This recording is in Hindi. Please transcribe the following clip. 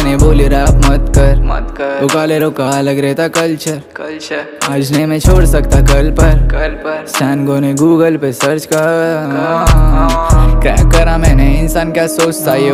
ने बोली रैप मत कर वो काले रोका अलग रहता कल्चर आज नहीं मैं छोड़ सकता कल पर स्टैंगो ने गूगल पे सर्च कर क्रैक करा मैंने इंसान क्या सोचता ये